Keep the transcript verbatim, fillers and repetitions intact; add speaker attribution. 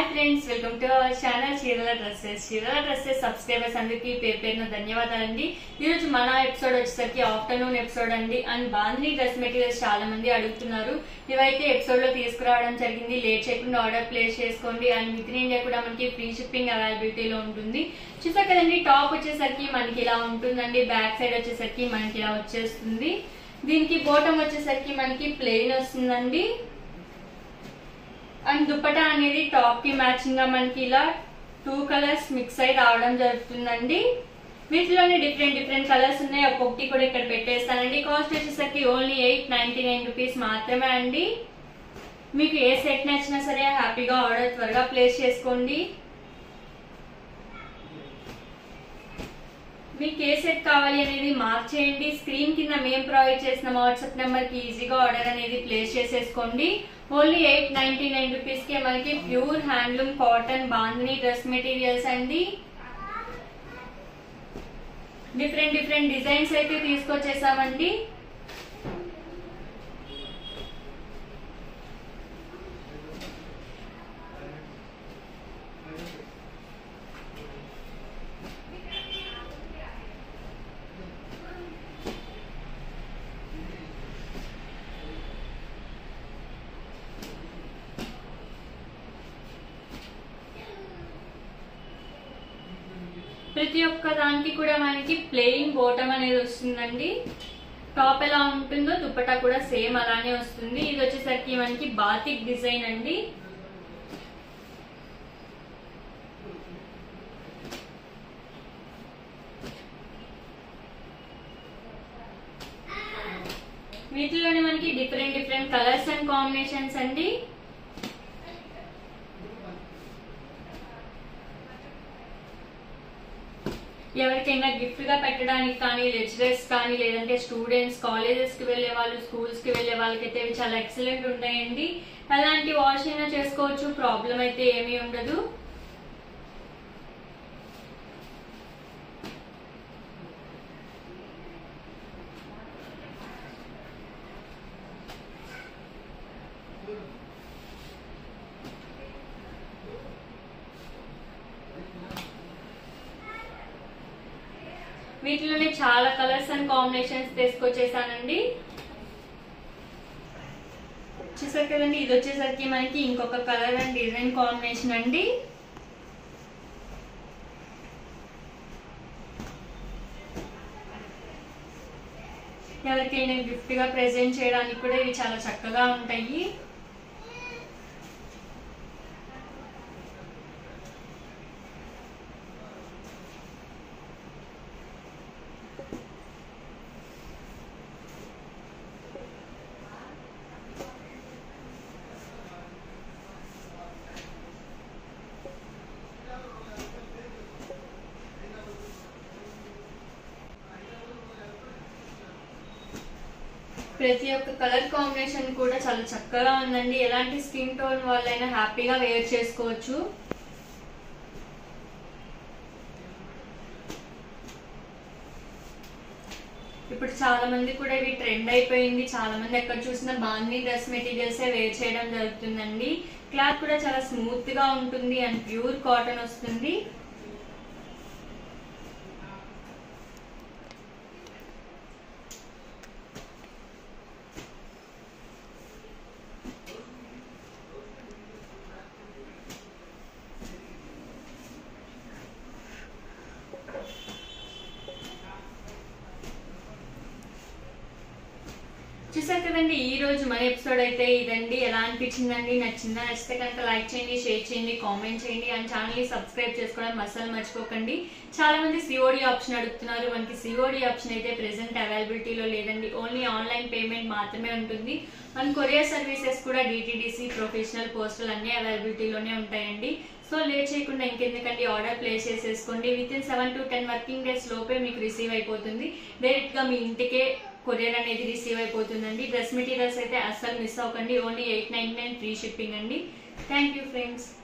Speaker 1: Hi friends, welcome to our channel చీరల dresses. చీరల dresses subscribers అందరికి పేరు పేరున ధన్యవాదాలండి. ఈ రోజు మన ఎపిసోడ్ వచ్చేసరికి ఆఫ్టర్నూన్ ఎపిసోడ్ అండి. అండ్ బాందిని డ్రెస్ మెటీరియల్స్ చాలా మంది అడుగుతున్నారు. ఇవైతే ఎపిసోడ్ లో తీసుకురావడం జరిగింది. లేట్ చేయకుండా ఆర్డర్ ప్లేస్ చేసుకోండి. అండ్ విత్ ఇన్ ఇండియా కూడా మనకి ఫ్రీ షిప్పింగ్ అవైలబిలిటీలో ఉంటుంది. చూసారు కదండి, టాప్ వచ్చేసరికి మనకి ఇలా ఉంటుందండి. బ్యాక్ సైడ్ వచ్చేసరికి మనకి ఇలా వచ్చేస్తుంది. దీనికి బాటమ్ వచ్చేసరికి మనకి ప్లెయిన్ వస్తుందండి. అండ్ దుపట్టా అనేది టాప్ కి మ్యాచింగ్ గా మనకి ఇలా టూ కలర్స్ మిక్స్ అయి రావడం జరుగుతుందండి. వీటిలోనే డిఫరెంట్ డిఫరెంట్ కలర్స్ ఉన్నాయి. ఒక్కొక్కటి కూడా ఇక్కడ పెట్టేస్తానండి. కాస్ట్ వచ్చేసరికి only eight ninety nine rupees మాత్రమే అండి. మీకు ఏ సెట్ నచ్చినా సరే హ్యాపీగా ఆర్డర్ త్వరగా ప్లేస్ చేసుకోండి. మీకు ఏ సెట్ కావాలి అనేది మార్క్ చేయండి. స్క్రీన్ కింద మేము ప్రొవైడ్ చేసిన వాట్సాప్ నెంబర్ కి ఈజీగా ఆర్డర్ అనేది ప్లేస్ చేసేసుకోండి. Only eight ninety nine rupees కే మనకి pure handloom cotton bandhani dress materials అండి. డిఫరెంట్ డిఫరెంట్ డిజైన్స్ అయితే తీసుకొచ్చేసామండి. ప్రతి ఒక్క దానికి కూడా మనకి ప్లెయిన్ బాటమ్ అనేది వస్తుందండి. టాప్ ఎలా ఉంటుందో దుపట్టా కూడా సేమ్ అలానే వస్తుంది. ఇది వచ్చేసరికి మనకి బాతిక్ డిజైన్ అండి. వీటిలోనే మనకి different different colours and combinations అండి. ఎవరికైనా గిఫ్ట్ గా పెట్టడానికి కానీ, లెక్చరర్స్ కానీ, లేదంటే స్టూడెంట్స్, కాలేజెస్ కి వెళ్లే వాళ్ళు, స్కూల్స్ కి వెళ్లే వాళ్ళకైతే ఇవి చాలా ఎక్సలెంట్ ఉంటాయండి. అలాంటి వాష్ అయినా చేసుకోవచ్చు, ప్రాబ్లం అయితే ఏమీ ఉండదు. వీటిలోనే చాలా కలర్స్ అండ్ కాంబినేషన్స్ తీసుకొచ్చేసానండి. చూసారు కదండి, ఇది వచ్చేసరికి మనకి ఇంకొక కలర్ అండ్ డిజైన్ కాంబినేషన్ అండి. ఎవరికైనా గిఫ్ట్ గా ప్రెజెంట్ చేయడానికి కూడా ఇవి చాలా చక్కగా ఉంటాయి. ప్రతి ఒక్క కలర్ కాంబినేషన్ కూడా చాలా చక్కగా ఉందండి. ఎలాంటి స్కిన్ టోన్ వాళ్ళైనా హ్యాపీగా వేర్ చేసుకోవచ్చు. ఇప్పుడు చాలా మంది కూడా ఇవి ట్రెండ్ అయిపోయింది. చాలా మంది ఎక్కడ చూసినా బాందిని డ్రెస్ మెటీరియల్స్ వేర్ చేయడం జరుగుతుందండి. క్లాత్ కూడా చాలా స్మూత్ గా ఉంటుంది అండ్ ప్యూర్ కాటన్ వస్తుంది. చూసారు కదండి, ఈ రోజు మన ఎపిసోడ్ అయితే ఇదండి. ఎలా అనిపించిందండి? నచ్చిందా? నచ్చితే కనుక లైక్ చేయండి, షేర్ చేయండి, కామెంట్ చేయండి. అండ్ ఛానల్ ని సబ్స్క్రైబ్ చేసుకోవడం అస్సలు మర్చిపోకండి. చాలా మంది సిఓడి ఆప్షన్ అడుగుతున్నారు. మనకి సిఓడి ఆప్షన్ అయితే ప్రెసెంట్ అవైలబిలిటీలో లేదండి. ఓన్లీ ఆన్లైన్ పేమెంట్ మాత్రమే ఉంటుంది. మన కొరియర్ సర్వీసెస్ కూడా డిటిడిసి, ప్రొఫెషనల్, పోస్టల్ అన్ని అవైలబిలిటీలోనే ఉంటాయండి. సో లేట్ చేయకుండా ఇంకెందుకండి ఆర్డర్ ప్లేస్ చేసేసుకోండి. Within seven to ten working days లోపే మీకు రిసీవ్ అయిపోతుంది. డైరెక్ట్ గా మీ ఇంటికే కొరియర్ అనేది రిసీవ్ అయిపోతుందండి. డ్రెస్ మెటీరియల్స్ అయితే అస్సలు మిస్ అవ్వకండి. Only eight ninety nine free shipping అండి. Thank you friends.